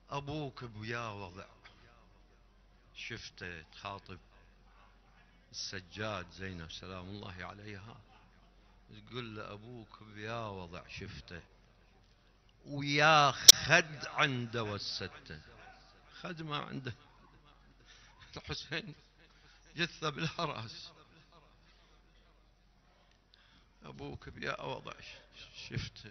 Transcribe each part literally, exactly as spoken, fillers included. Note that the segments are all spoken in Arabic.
أبوك بويا وضع شفته تخاطب السجاد زينب سلام الله عليها، تقول له أبوك بيا وضع شفته ويا خد عنده وسته. خد ما عنده، الحسين جثة بالحراس، أبوك بيا وضع شفته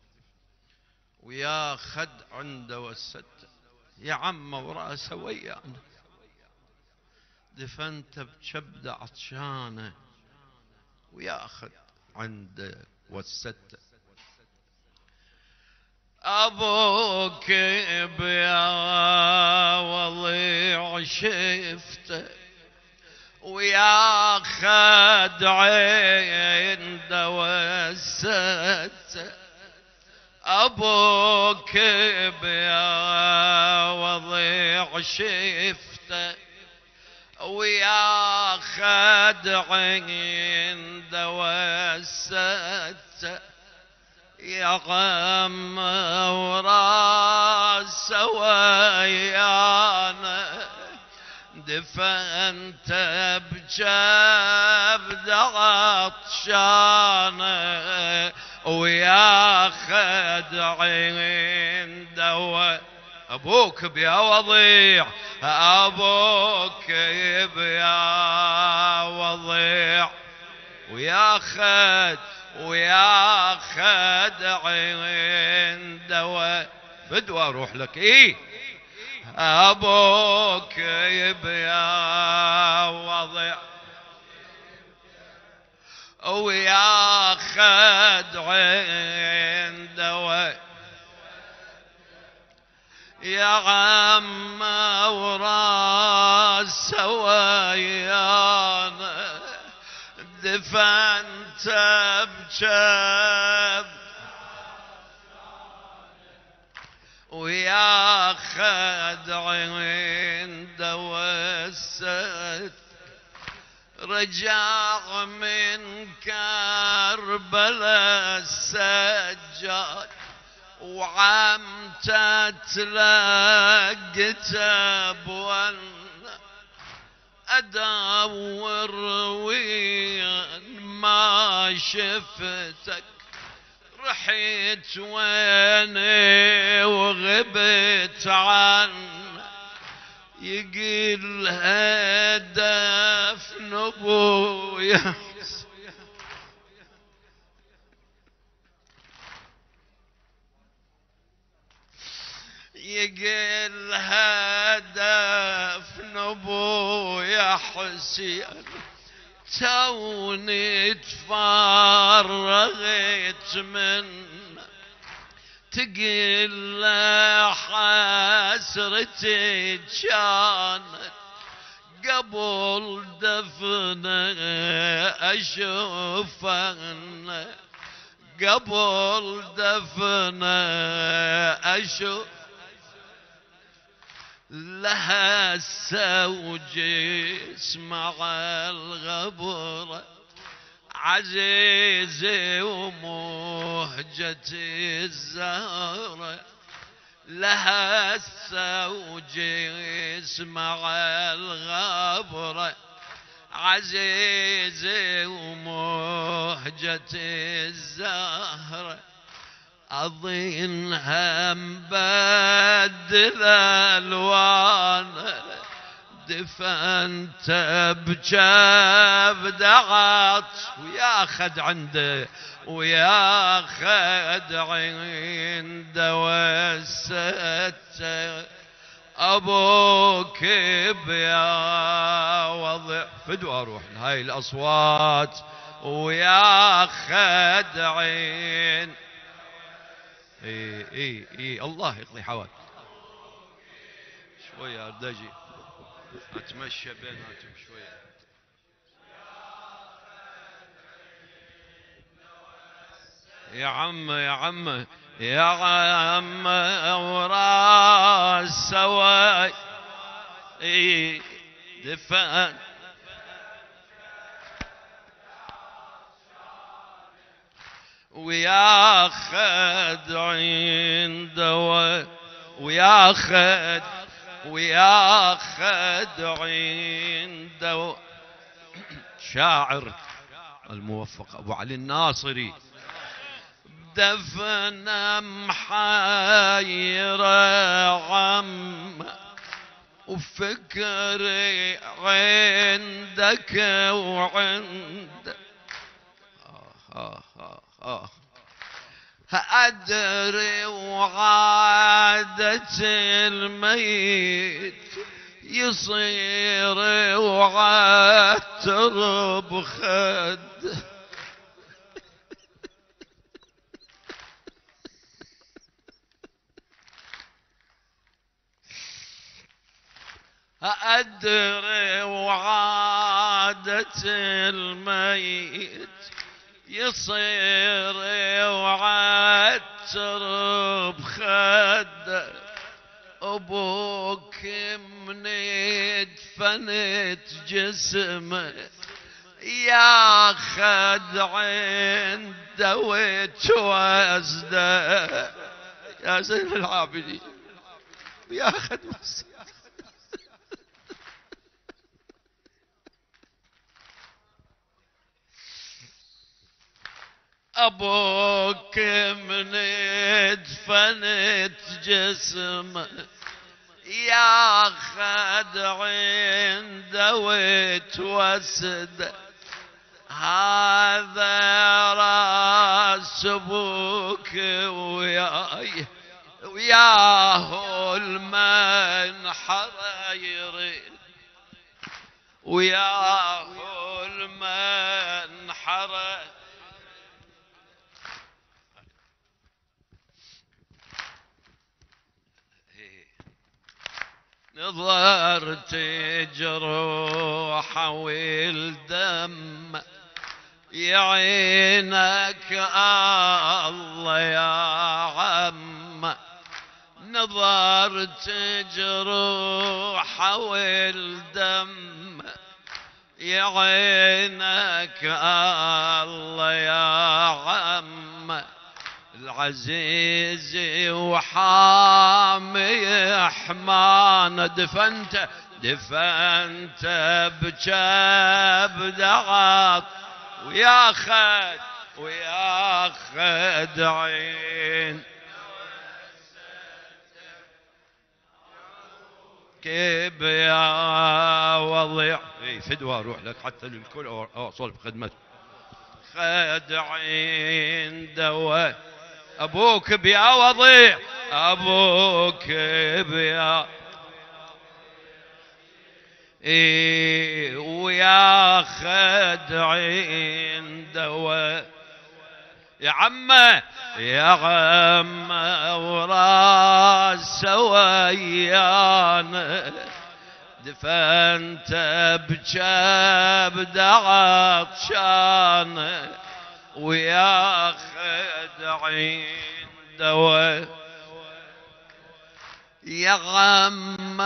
ويا خد عنده وسته، يا عمه وراسه ويانا، دفنته بكبده عطشانه وياخذ عنده وسته. أبوك بيا وضيع شفته وياخذ عنده وسته. أبوك بيا وضيع شفته وياخذ عنده وسته، يا غم وراسه ويانا، دفنت بجبد عطشانه وياخذ عنده. أبوك بيا وضيع، أبوك بيا وضيع وياخذ وياخذ عنده. بدو اروح لك ايه. أبوك بيا وضع وياخذ عنده، يا عم وراسه ويانا، دفنت بجب وياخذ عنده وسد. رجع من كربلاء السجاد وعمته تلقته بون، أدور وين ما شفتك، رحيت ويني وغبت عنك. يقول هدف نبويا، يقول هدف نبويا حسين، توني تفرغت من، تقل حسرتي كانت قبل دفنه أشوفن، قبل دفنه أشوف لها السوجي اسمع الغبرة، عزيزي ومهجتي الزهرة، لها السوجي اسمع الغبرة، عزيزي ومهجتي الزهرة. أظنها مبدل ألوان، دفنت بجبد عطش وياخذ عنده وياخذ عنده وسته. أبوك بيا وضع فدوى أروح لهاي الأصوات وياخذ عين. اي اي اي الله يقضي حوال. شوية أردجي أتمشى بيناتهم شوية. يا عم يا عم يا عم وراس سواي اي دفن وياخذ عنده وياخذ وياخذ عنده شاعر الموفق أبو علي الناصري دفن محايرة عم وفكري عندك وعندك آه آه آه أدري وعادة الميت يصير وعاتر بخد أدري وعادة الميت يصير وعاتر بخد أبوك من دفنت جسمه ياخذ عنده وتوزده يا زين العابدين ياخذ بس أبوك من دفنت جسمه ياخذ عنده وتوسد هذا راس أبوك وياي وياه المنحر يريد وياه المنحر نظرت جروح والدم يعينك الله يا عم نظرت جروح والدم يعينك الله يا عم العزيز وحامي حمان دفنت دفنت بجاب دعاك وياخذ وياخذ عين كيف يا وضيع اي فدوى اروح لك حتى للكل اوصل بخدمتك خد عين دواء أبوك بيا وضيع أبوك بيا إيه وياخذ عنده يا عمه يا عمه وراسه ويانا دفنت بجبد عطشان وياخذ عنده يا غم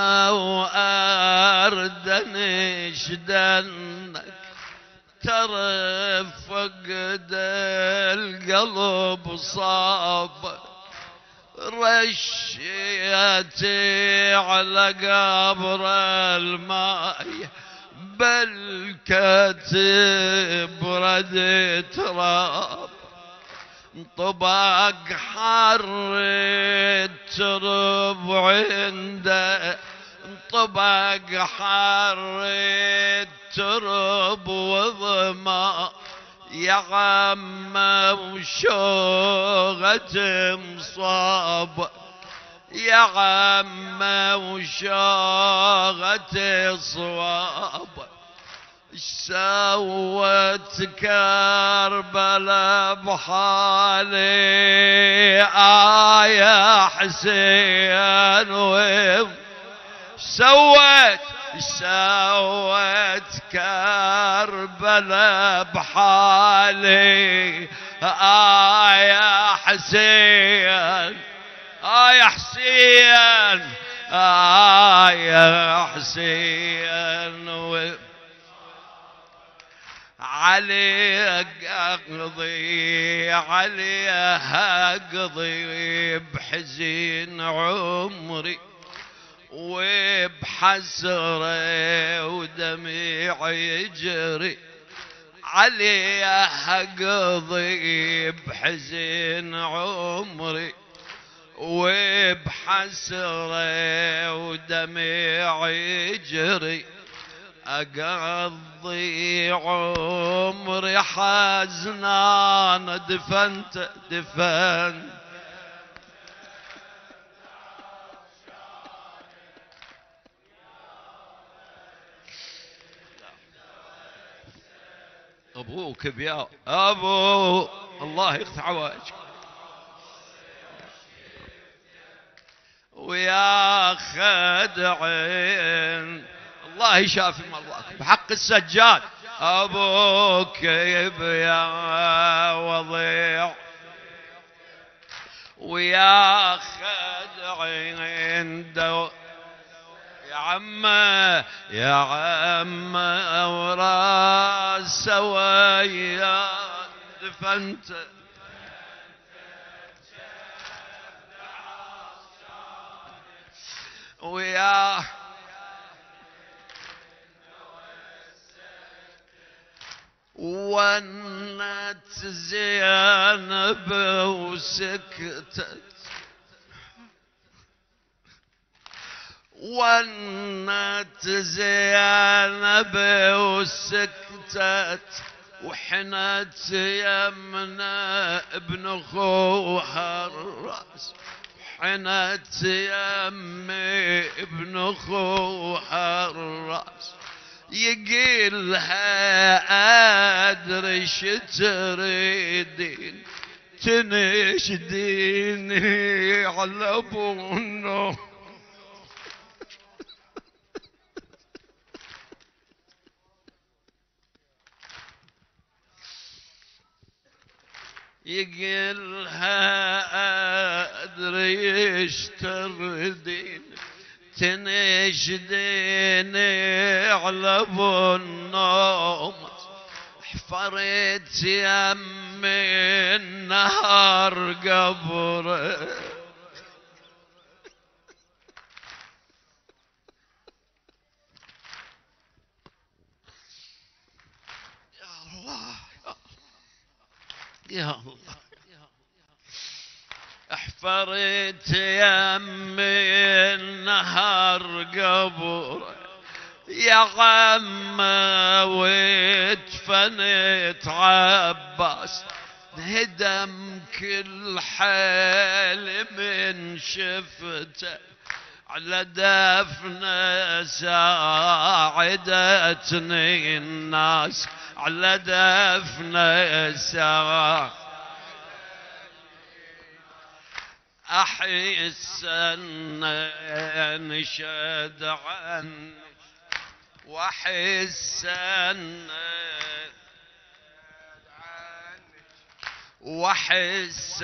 وأردنش دنك ترى فقد القلب صاب رشيتي على قبر الماء بل كتب رد تراب طبق حر الترب عنده طبق حر الترب وظما يا عم وشوغة مصاب يا عم وشوغة صواب سوت كربلاء بحالي آه يا حسين ويم سوت سوت كربلاء بحالي آه يا حسين آه يا حسين آه يا حسين عليك اقضي عليها اقضي بحزين عمري وبحسرة ودمع يجري عليها اقضي بحزين عمري وبحسرة ودمع يجري أقضي عمري حزنان دفنت دفنت أبوك بيا أبو الله يقطع عواجك ويا خدعين الله يشافي مرضاك بحق السجاد أبوك يبيا وضيع ويا خدعين دو يا عم يا عم وراس ويا دفنت ويا ونت زينب وسكتت ونت زينب وسكتت وحنت يمنا ابن اخوها الراس حنت يمي ابن اخوها الراس يقيلها ادري شتريدين تنشديني على ابونا يقيلها ادري اشتردين تنشديني على ابو النوم حفرت يمي النهار قبره يا الله يا الله احفرت يمي النهر قبر يا عم وادفنت عباس هدم كل حال من شفته على دفنه ساعدتني الناس على دفنه ساعدتني أحس أن انشد عنك وأحس أن وأحس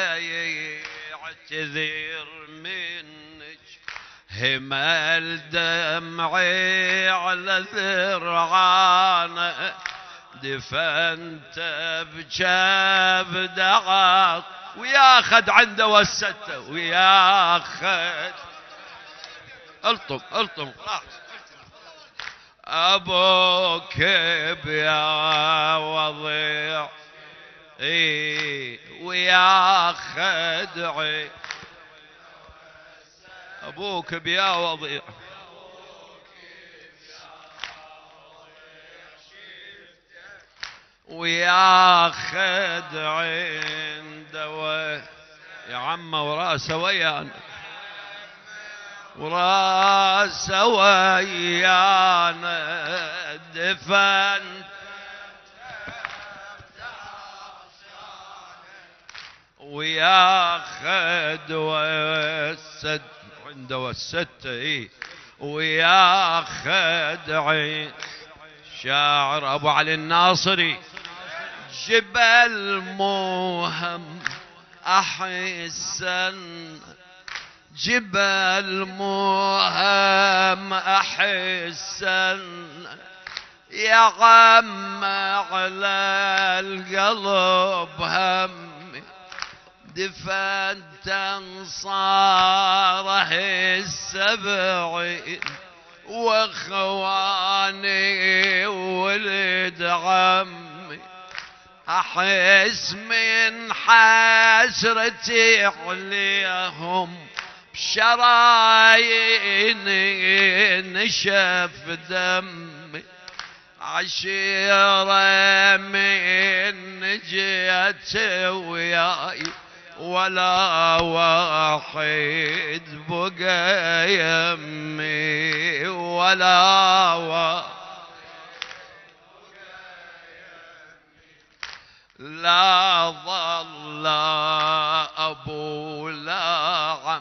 يعتذر منك همل دمعي على ذرعانه دفنت بجاب دعاق وياخذ عنده وسته وياخذ الطم الطم ابوك بيا وضيع اي وياخذ عي ابوك بيا وضيع وياخذ عنده يا عم وراسه ويانا وراسه ويانا دفن وياخذ وسد عنده وسته ايه وياخذ عين شاعر ابو علي الناصري جبل موهم احسن جبل موهم احسن يا عم على القلب همي دفنت انصاره السبعين واخواني ولد عمي احس من حسرتي عليهم بشراييني نشف دمي عشيرة من جيت وياي ولا واحد بقى يمي ولا واحد لا ظل أبو لا عم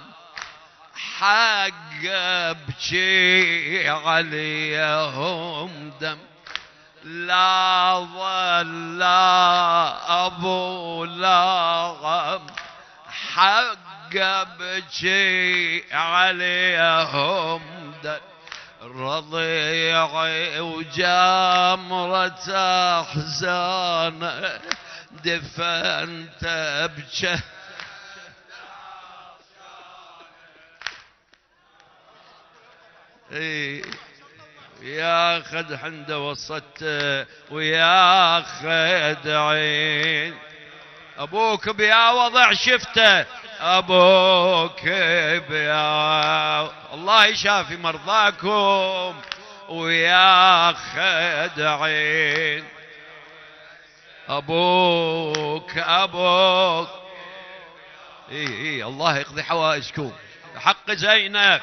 حق ابكي عليهم دم لا ظل أبو لا عم حق ابكي عليهم دم رضيعي وجمرة أحزان دفنت بجه اي ياخذ عنده وسط وياخذ عين ابوك بيا وضع شفته ابوك بيا الله يشافي مرضاكم وياخذ عين ابوك ابوك اي اي الله يقضي حوائجكم حق زينب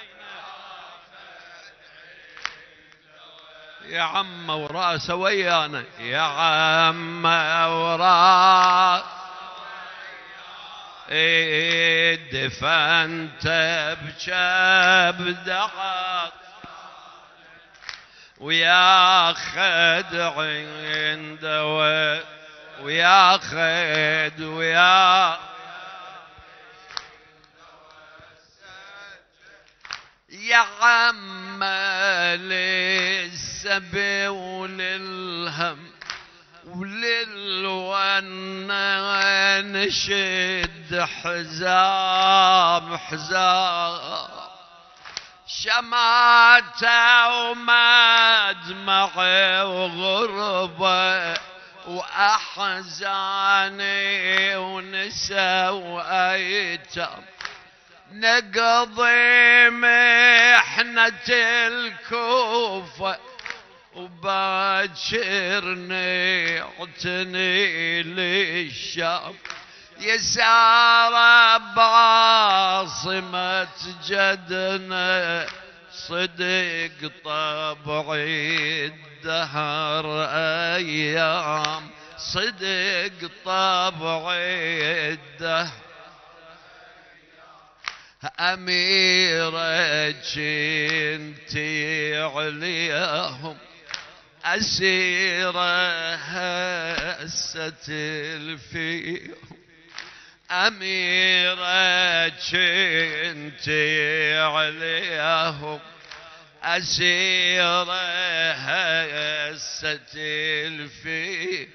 يا عم وراسه ويانا يا عم وراس دفنت بشاب دعاء وياخذ عنده وياخذ ويا يا عم للسبي وللهم وللونا نشد حزام حزام شماتة ومدمعي وغربة وأحزاني ونسى وأيتام نقضي محنة الكوفة وباكرني اعتني للشام يسار بعاصمة جدنا صدق طبعي الدهر أيام صدق طبعي الدهر أميرة جنتي عليهم أسيرة هست فيهم أميرة جنتي عليهم أسيرة هست فيهم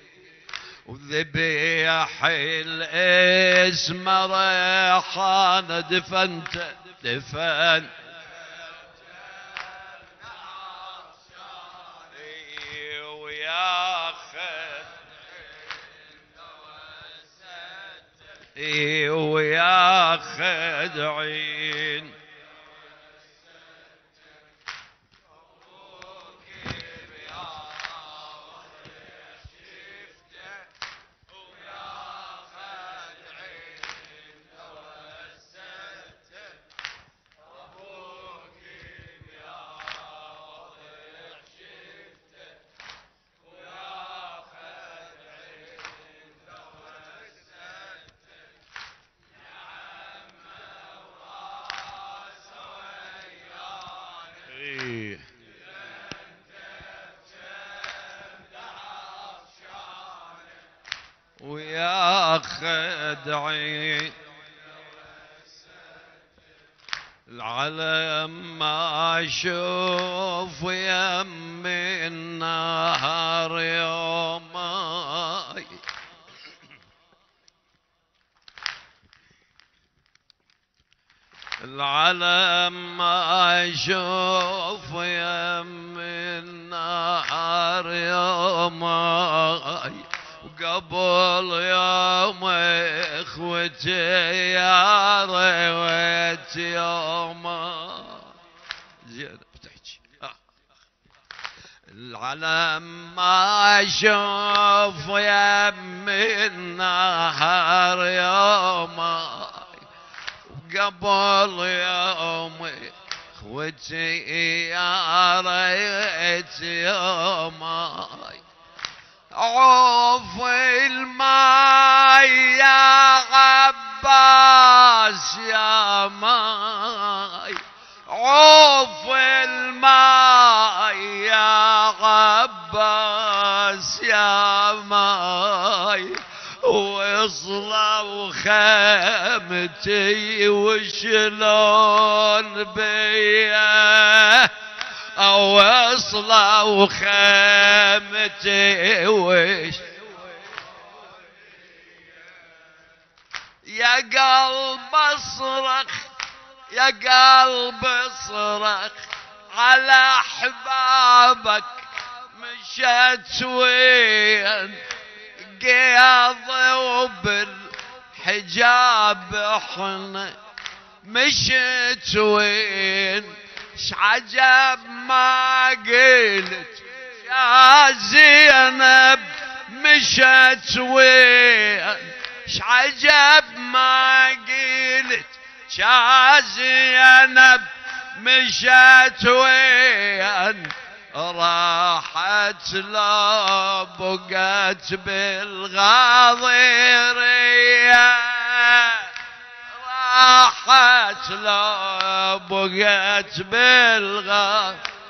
وذبيح الاسم ريحان دفنت دفن وياخذ وياخذ عين وياخذ عين العلم ما اشوف يم من نهار يومي العلم ما اشوف يم النهار يومي وقبل يوم اخوتي يا ريت يوما زين بتحكي العلم ما اشوف يم النهار يومي قبل يومي اخوتي يا ريت يومي عوف الماء يا عباس يا ماي عوف الماء يا عباس يا ماي وصلوا خيمتي وشلون بيا وصلوا خيمتي وش يا قلب اصرخ يا قلب اصرخ على احبابك مشيت وين قياض وبالحجاب احنا مشيت وين شعجب ما قلت يا زينب مشيت وين شعجب ما قلت يا زينب مشيت وين راحت لا بقت بالغاضرية راحت لا بقت بالغاضرية